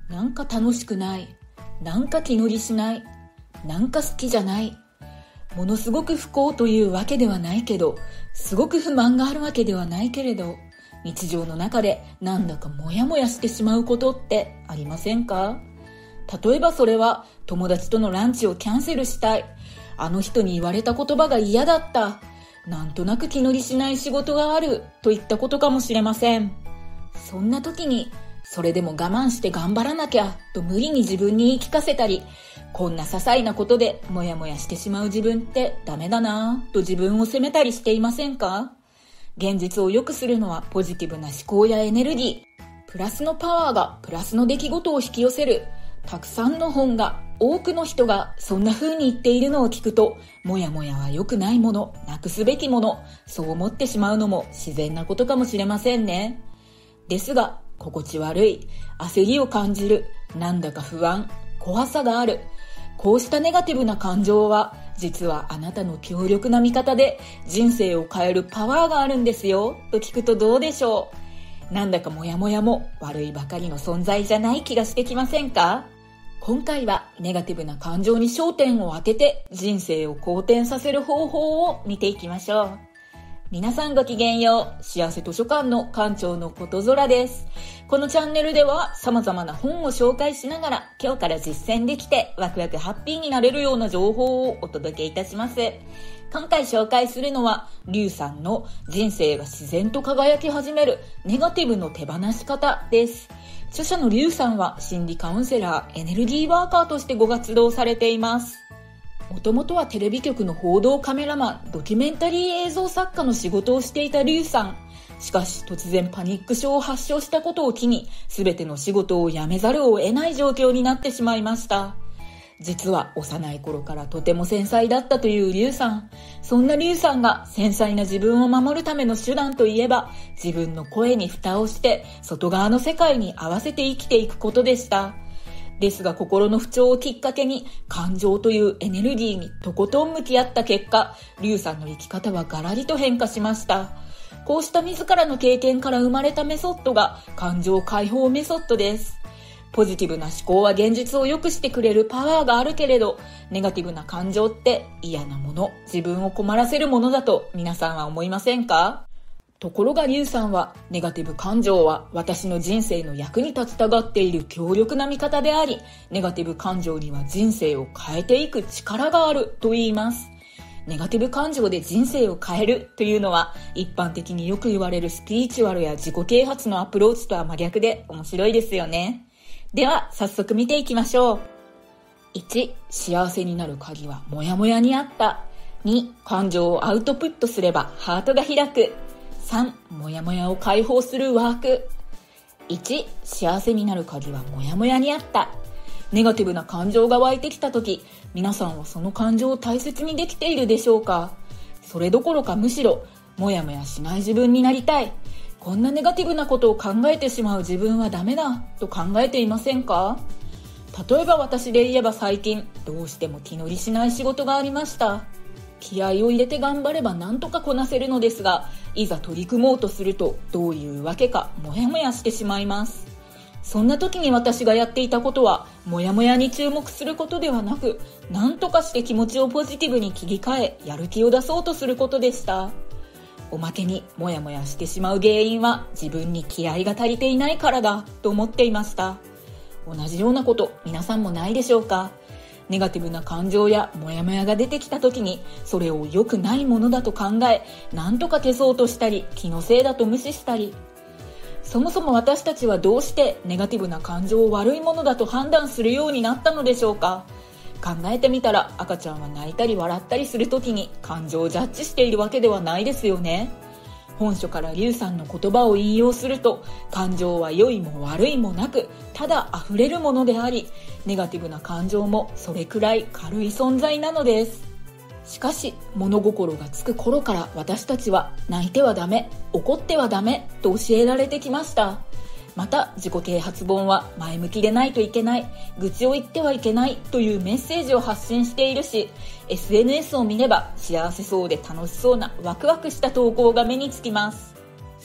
なんか楽しくない、なんか気乗りしない、なんか好きじゃない。ものすごく不幸というわけではないけど、すごく不満があるわけではないけれど、日常の中でなんだかモヤモヤしてしまうことってありませんか？例えばそれは友達とのランチをキャンセルしたい、あの人に言われた言葉が嫌だった、なんとなく気乗りしない仕事があるといったことかもしれません。そんな時にそれでも我慢して頑張らなきゃと無理に自分に言い聞かせたり、こんな些細なことでモヤモヤしてしまう自分ってダメだなぁと自分を責めたりしていませんか？現実を良くするのはポジティブな思考やエネルギー、プラスのパワーがプラスの出来事を引き寄せる。たくさんの本が、多くの人がそんな風に言っているのを聞くと、モヤモヤは良くないもの、なくすべきもの、そう思ってしまうのも自然なことかもしれませんね。ですが、心地悪い、焦りを感じる、なんだか不安、怖さがある。こうしたネガティブな感情は、実はあなたの強力な味方で人生を変えるパワーがあるんですよ、と聞くとどうでしょう。なんだかモヤモヤも悪いばかりの存在じゃない気がしてきませんか？今回はネガティブな感情に焦点を当てて人生を好転させる方法を見ていきましょう。皆さんごきげんよう。幸せ図書館の館長のことぞらです。このチャンネルでは様々な本を紹介しながら今日から実践できてワクワクハッピーになれるような情報をお届けいたします。今回紹介するのはリュウさんの人生が自然と輝き始めるネガティブの手放し方です。著者のリュウさんは心理カウンセラー、エネルギーワーカーとしてご活動されています。もともとはテレビ局の報道カメラマン、ドキュメンタリー映像作家の仕事をしていたリュウさん。しかし突然パニック症を発症したことを機に、すべての仕事を辞めざるを得ない状況になってしまいました。実は幼い頃からとても繊細だったというリュウさん。そんなリュウさんが繊細な自分を守るための手段といえば、自分の声に蓋をして外側の世界に合わせて生きていくことでした。ですが心の不調をきっかけに感情というエネルギーにとことん向き合った結果、リュウさんの生き方はガラリと変化しました。こうした自らの経験から生まれたメソッドが感情解放メソッドです。ポジティブな思考は現実を良くしてくれるパワーがあるけれど、ネガティブな感情って嫌なもの、自分を困らせるものだと皆さんは思いませんか？ところがリュウさんは、ネガティブ感情は私の人生の役に立ちたがっている強力な味方であり、ネガティブ感情には人生を変えていく力があると言います。ネガティブ感情で人生を変えるというのは、一般的によく言われるスピリチュアルや自己啓発のアプローチとは真逆で面白いですよね。では早速見ていきましょう。1、幸せになる鍵はモヤモヤにあった。2、感情をアウトプットすればハートが開く。3、モヤモヤを解放するワーク。1、幸せになる鍵はモヤモヤにあった。ネガティブな感情が湧いてきたとき、皆さんはその感情を大切にできているでしょうか？それどころかむしろ、モヤモヤしない自分になりたい。こんなネガティブなことを考えてしまう自分はダメだと考えていませんか？例えば私で言えば最近、どうしても気乗りしない仕事がありました。気合を入れて頑張れば何とかこなせるのですが、いざ取り組もうとするとどういうわけかモヤモヤしてしまいます。そんな時に私がやっていたことは、モヤモヤに注目することではなく、何とかして気持ちをポジティブに切り替え、やる気を出そうとすることでした。おまけにモヤモヤしてしまう原因は自分に気合が足りていないからだと思っていました。同じようなこと皆さんもないでしょうか？ネガティブな感情やモヤモヤが出てきた時に、それを良くないものだと考え、何とか消そうとしたり、気のせいだと無視したり。そもそも私たちはどうしてネガティブな感情を悪いものだと判断するようになったのでしょうか？考えてみたら、赤ちゃんは泣いたり笑ったりする時に感情をジャッジしているわけではないですよね。本書からリュウさんの言葉を引用すると、感情は良いも悪いもなく、ただ溢れるものであり、ネガティブな感情もそれくらい軽い存在なのです。しかし、物心がつく頃から私たちは、泣いてはダメ、怒ってはダメと教えられてきました。また、自己啓発本は前向きでないといけない、愚痴を言ってはいけないというメッセージを発信しているし、SNS を見れば幸せそうで楽しそうなワクワクした投稿が目につきます。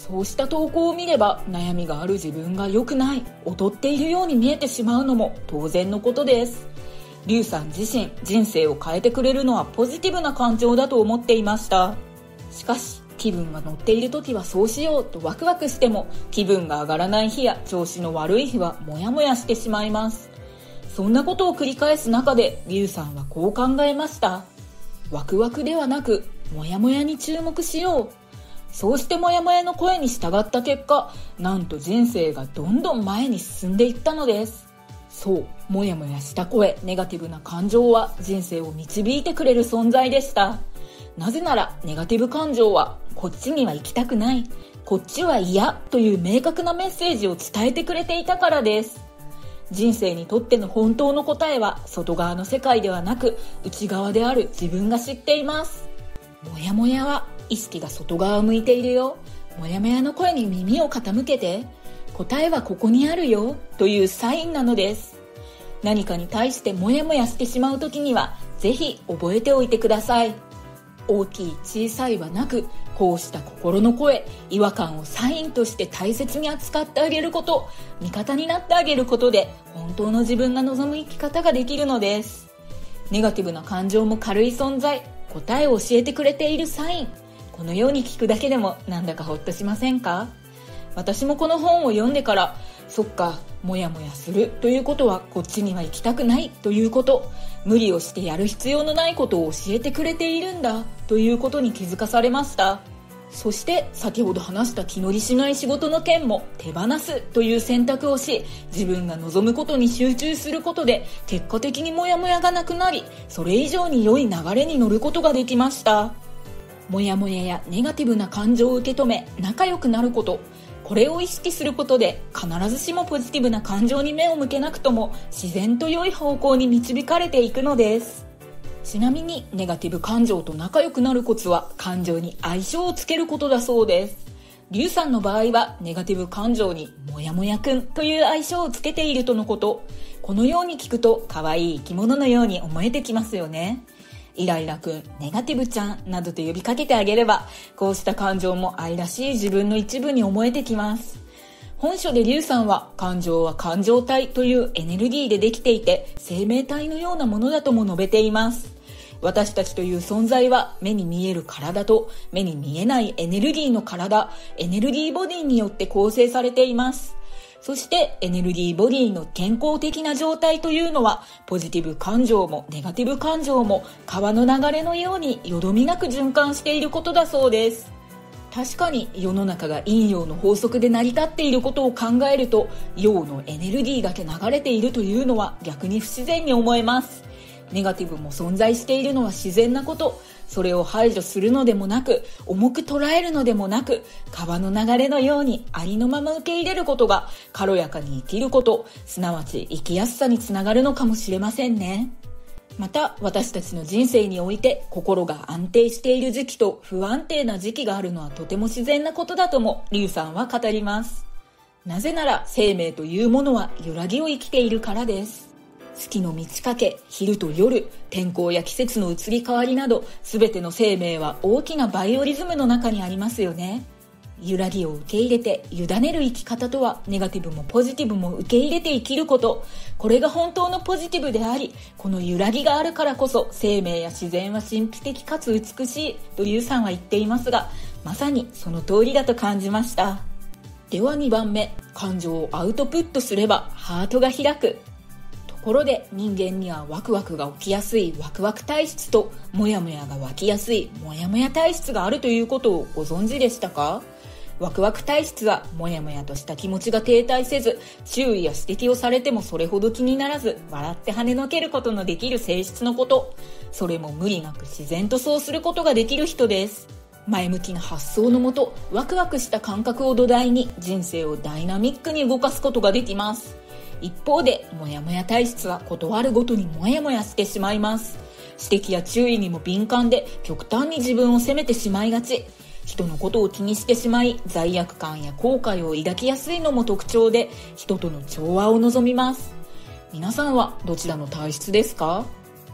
そうした投稿を見れば悩みがある自分が良くない、劣っているように見えてしまうのも当然のことです。リュウさん自身、人生を変えてくれるのはポジティブな感情だと思っていました。しかし気分が乗っている時はそうしようとワクワクしても、気分が上がらない日や調子の悪い日はモヤモヤしてしまいます。そんなことを繰り返す中でリュウさんはこう考えました。ワクワクではなくモヤモヤに注目しよう。そうしてモヤモヤの声に従った結果、なんと人生がどんどん前に進んでいったのです。そう、モヤモヤした声、ネガティブな感情は人生を導いてくれる存在でした。なぜならネガティブ感情はこっちには行きたくない、こっちは嫌という明確なメッセージを伝えてくれていたからです。人生にとっての本当の答えは外側の世界ではなく内側である自分が知っています。モヤモヤは意識が外側を向いているよ。モヤモヤの声に耳を傾けて。答えはここにあるよというサインなのです。何かに対してモヤモヤしてしまう時にはぜひ覚えておいてください。大きい小さいはなく、こうした心の声、違和感をサインとして大切に扱ってあげること、味方になってあげることで本当の自分が望む生き方ができるのです。ネガティブな感情も軽い存在、答えを教えてくれているサイン、このように聞くだけでもなんだかほっとしませんか？私もこの本を読んでから、そっか、もやもやするということはこっちには行きたくないということ、無理をしてやる必要のないことを教えてくれているんだということに気づかされました。そして先ほど話した気乗りしない仕事の件も手放すという選択をし、自分が望むことに集中することで結果的にモヤモヤがなくなり、それ以上に良い流れに乗ることができました。モヤモヤやネガティブな感情を受け止め仲良くなること、これを意識することで必ずしもポジティブな感情に目を向けなくとも自然と良い方向に導かれていくのです。ちなみにネガティブ感情と仲良くなるコツは感情に相性をつけることだそうです。リュウさんの場合はネガティブ感情にもやもやくんという相性をつけているとのこと。このように聞くと可愛い生き物のように思えてきますよね。イライラくん、ネガティブちゃんなどと呼びかけてあげれば、こうした感情も愛らしい自分の一部に思えてきます。本書でリュウさんは、感情は感情体というエネルギーでできていて、生命体のようなものだとも述べています。私たちという存在は目に見える体と目に見えないエネルギーの体、エネルギーボディによって構成されています。そしてエネルギーボディの健康的な状態というのは、ポジティブ感情もネガティブ感情も川の流れのようによどみなく循環していることだそうです。確かに世の中が陰陽の法則で成り立っていることを考えると、陽のエネルギーだけ流れているというのは逆に不自然に思えます。ネガティブも存在しているのは自然なこと。それを排除するのでもなく、重く捉えるのでもなく、川の流れのようにありのまま受け入れることが軽やかに生きること、すなわち生きやすさにつながるのかもしれませんね。また私たちの人生において心が安定している時期と不安定な時期があるのはとても自然なことだともリュウさんは語ります。なぜなら生命というものは揺らぎを生きているからです。月の満ち欠け、昼と夜、天候や季節の移り変わりなど、すべての生命は大きなバイオリズムの中にありますよね。揺らぎを受け入れて委ねる生き方とは、ネガティブもポジティブも受け入れて生きること。これが本当のポジティブであり、この揺らぎがあるからこそ生命や自然は神秘的かつ美しいとリュウさんは言っていますが、まさにその通りだと感じました。では2番目、感情をアウトプットすればハートが開く。ところで人間にはワクワクが起きやすいワクワク体質とモヤモヤが湧きやすいモヤモヤ体質があるということをご存知でしたか？ワクワク体質はモヤモヤとした気持ちが停滞せず、注意や指摘をされてもそれほど気にならず、笑って跳ねのけることのできる性質のこと。それも無理なく自然とそうすることができる人です。前向きな発想のもと、ワクワクした感覚を土台に人生をダイナミックに動かすことができます。一方でモヤモヤ体質はことあるごとにモヤモヤしてしまいます。指摘や注意にも敏感で極端に自分を責めてしまいがち。人のことを気にしてしまい罪悪感や後悔を抱きやすいのも特徴で、人との調和を望みます。皆さんはどちらの体質ですか？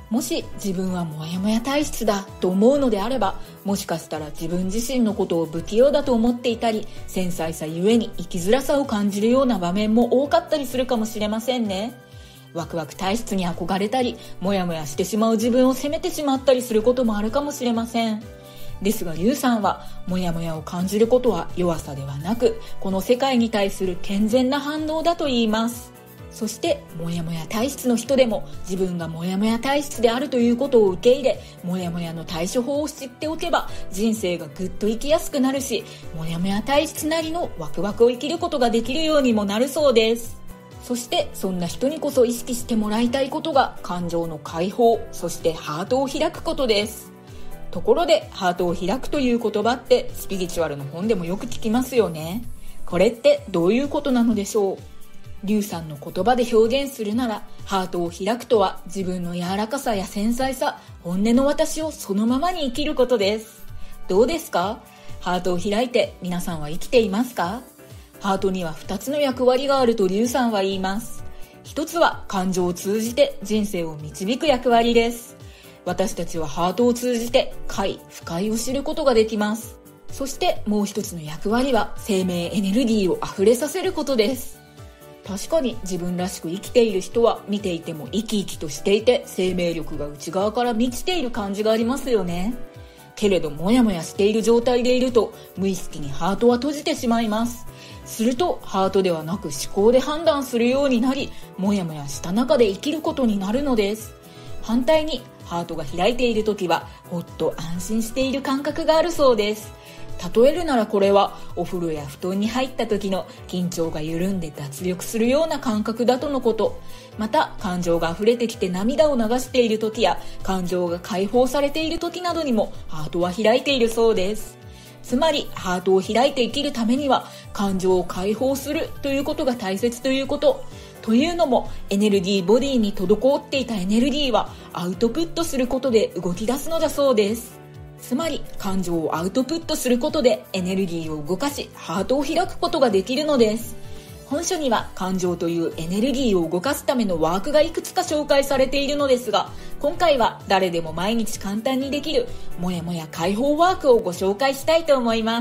もし自分はモヤモヤ体質だと思うのであれば、もしかしたら自分自身のことを不器用だと思っていたり、繊細さゆえに生きづらさを感じるような場面も多かったりするかもしれませんね。ワクワク体質に憧れたり、モヤモヤしてしまう自分を責めてしまったりすることもあるかもしれません。ですがリュウさんは、モヤモヤを感じることは弱さではなく、この世界に対する健全な反応だと言います。そしてモヤモヤ体質の人でも、自分がモヤモヤ体質であるということを受け入れ、モヤモヤの対処法を知っておけば、人生がぐっと生きやすくなるし、モヤモヤ体質なりのワクワクを生きることができるようにもなるそうです。そしてそんな人にこそ意識してもらいたいことが、感情の解放、そしてハートを開くことです。ところで、ハートを開くという言葉ってスピリチュアルの本でもよく聞きますよね。これってどういうことなのでしょう。リュウさんの言葉で表現するなら、ハートを開くとは、自分の柔らかさや繊細さ、本音の私をそのままに生きることです。どうですか？ハートを開いて皆さんは生きていますか？ハートには2つの役割があるとリュウさんは言います。1つは感情を通じて人生を導く役割です。私たちはハートを通じて快・不快を知ることができます。そしてもう1つの役割は、生命エネルギーを溢れさせることです。確かに自分らしく生きている人は、見ていても生き生きとしていて、生命力が内側から満ちている感じがありますよね。けれどモヤモヤしている状態でいると、無意識にハートは閉じてしまいます。するとハートではなく思考で判断するようになり、モヤモヤした中で生きることになるのです。反対にハートが開いている時は、ほっと安心している感覚があるそうです。例えるなら、これはお風呂や布団に入った時の緊張が緩んで脱力するような感覚だとのこと。また感情が溢れてきて涙を流している時や、感情が解放されている時などにもハートは開いているそうです。つまりハートを開いて生きるためには、感情を解放するということが大切ということ。というのも、エネルギーボディに滞っていたエネルギーはアウトプットすることで動き出すのだそうです。つまり感情をアウトプットすることでエネルギーを動かし、ハートを開くことができるのです。本書には感情というエネルギーを動かすためのワークがいくつか紹介されているのですが、今回は誰でも毎日簡単にできるもやもや解放ワークをご紹介したいと思います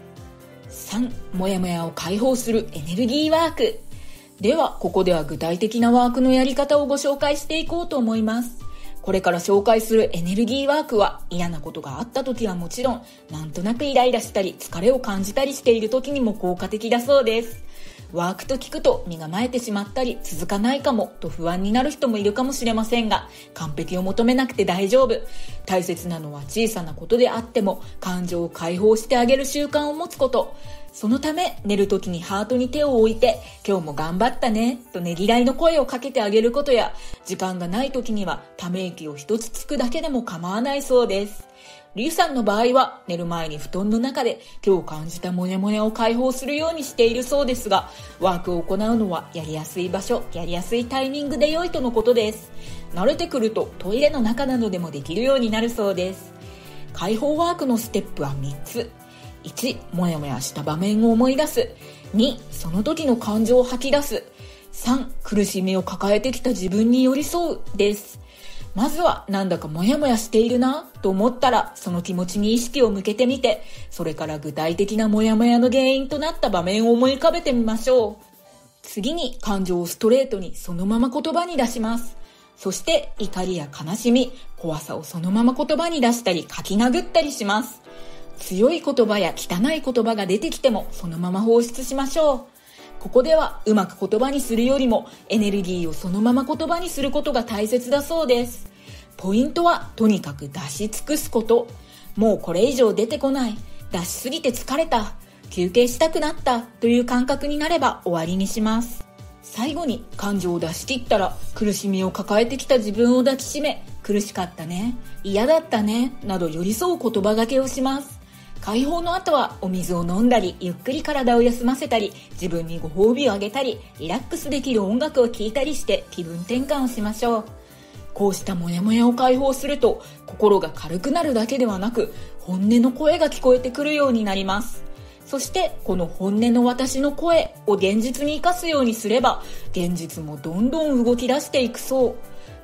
。3、もやもやを解放するエネルギーワーク。ではここでは具体的なワークのやり方をご紹介していこうと思います。これから紹介するエネルギーワークは、嫌なことがあった時はもちろん、なんとなくイライラしたり疲れを感じたりしている時にも効果的だそうです。ワークと聞くと身構えてしまったり、続かないかもと不安になる人もいるかもしれませんが、完璧を求めなくて大丈夫。大切なのは小さなことであっても感情を解放してあげる習慣を持つこと。そのため寝る時にハートに手を置いて、今日も頑張ったねとねぎらいの声をかけてあげることや、時間がない時にはため息を一つつくだけでも構わないそうです。リュウさんの場合は寝る前に布団の中で今日感じたモヤモヤを解放するようにしているそうですが、ワークを行うのはやりやすい場所、やりやすいタイミングで良いとのことです。慣れてくるとトイレの中などでもできるようになるそうです。解放ワークのステップは3つ。1、もやもやした場面を思い出す。2、その時の感情を吐き出す。3、苦しみを抱えてきた自分に寄り添うです。まずはなんだかモヤモヤしているなと思ったら、その気持ちに意識を向けてみて、それから具体的なモヤモヤの原因となった場面を思い浮かべてみましょう。次に感情をストレートにそのまま言葉に出します。そして怒りや悲しみ、怖さをそのまま言葉に出したり書き殴ったりします。強い言葉や汚い言葉が出てきてもそのまま放出しましょう。ここではうまく言葉にするよりもエネルギーをそのまま言葉にすることが大切だそうです。ポイントはとにかく出し尽くすこと。もうこれ以上出てこない、出しすぎて疲れた、休憩したくなったという感覚になれば終わりにします。最後に感情を出し切ったら、苦しみを抱えてきた自分を抱きしめ、苦しかったね、嫌だったねなど寄り添う言葉がけをします。解放の後はお水を飲んだり、ゆっくり体を休ませたり、自分にご褒美をあげたり、リラックスできる音楽を聴いたりして気分転換をしましょう。こうしたモヤモヤを解放すると、心が軽くなるだけではなく、本音の声が聞こえてくるようになります。そしてこの本音の私の声を現実に生かすようにすれば、現実もどんどん動き出していくそう。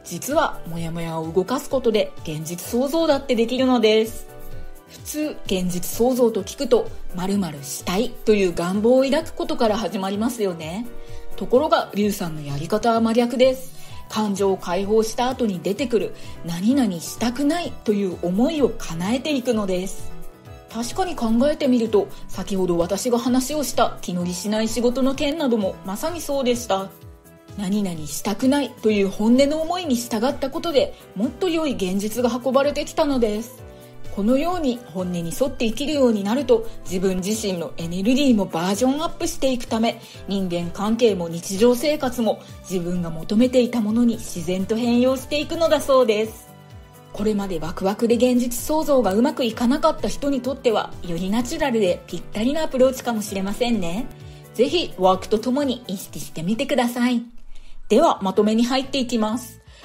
実はモヤモヤを動かすことで現実創造だってできるのです。普通現実創造と聞くと〇〇したいという願望を抱くことから始まりますよね。ところがリュウさんのやり方は真逆です。感情を解放した後に出てくる何々したくないという思いを叶えていくのです。確かに考えてみると、先ほど私が話をした気乗りしない仕事の件などもまさにそうでした。何々したくないという本音の思いに従ったことでもっと良い現実が運ばれてきたのです。このように本音に沿って生きるようになると、自分自身のエネルギーもバージョンアップしていくため、人間関係も日常生活も自分が求めていたものに自然と変容していくのだそうです。これまでワクワクで現実創造がうまくいかなかった人にとっては、よりナチュラルでぴったりなアプローチかもしれませんね。ぜひワークとともに意識してみてください。ではまとめに入っていきます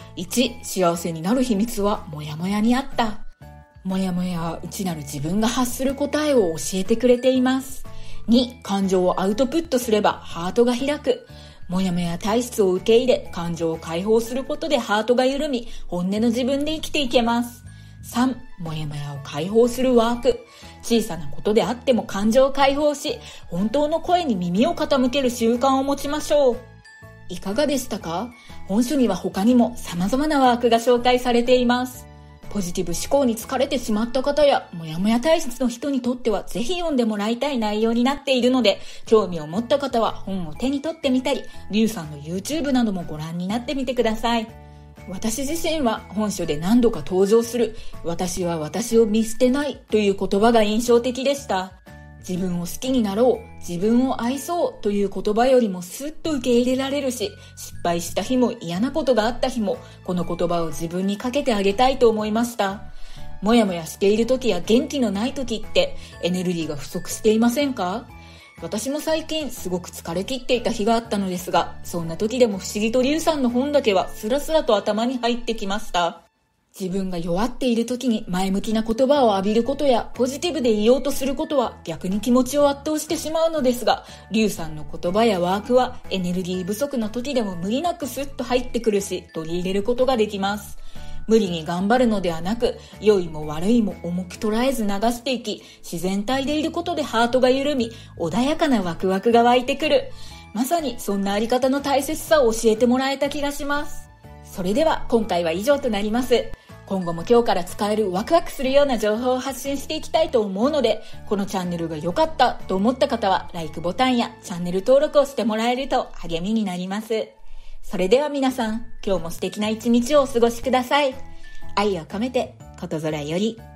。1、幸せになる秘密はモヤモヤにあった。モヤモヤは内なる自分が発する答えを教えてくれています。2、感情をアウトプットすればハートが開く。モヤモヤ体質を受け入れ、感情を解放することでハートが緩み、本音の自分で生きていけます。3、モヤモヤを解放するワーク。小さなことであっても感情を解放し、本当の声に耳を傾ける習慣を持ちましょう。いかがでしたか？本書には他にも様々なワークが紹介されています。ポジティブ思考に疲れてしまった方や、モヤモヤ体質の人にとってはぜひ読んでもらいたい内容になっているので、興味を持った方は本を手に取ってみたり、リュウさんの YouTube などもご覧になってみてください。私自身は本書で何度か登場する、私は私を見捨てないという言葉が印象的でした。自分を好きになろう、自分を愛そうという言葉よりもスッと受け入れられるし、失敗した日も嫌なことがあった日も、この言葉を自分にかけてあげたいと思いました。もやもやしている時や元気のない時ってエネルギーが不足していませんか？私も最近すごく疲れ切っていた日があったのですが、そんな時でも不思議とリュウさんの本だけはスラスラと頭に入ってきました。自分が弱っている時に前向きな言葉を浴びることやポジティブでいようとすることは逆に気持ちを圧倒してしまうのですが、リュウさんの言葉やワークはエネルギー不足の時でも無理なくスッと入ってくるし、取り入れることができます。無理に頑張るのではなく、良いも悪いも重く捉えず流していき、自然体でいることでハートが緩み、穏やかなワクワクが湧いてくる。まさにそんなあり方の大切さを教えてもらえた気がします。それでは今回は以上となります。今後も今日から使えるワクワクするような情報を発信していきたいと思うので、このチャンネルが良かったと思った方は、LIKE ボタンやチャンネル登録をしてもらえると励みになります。それでは皆さん、今日も素敵な一日をお過ごしください。愛を込めて、ことぞらより。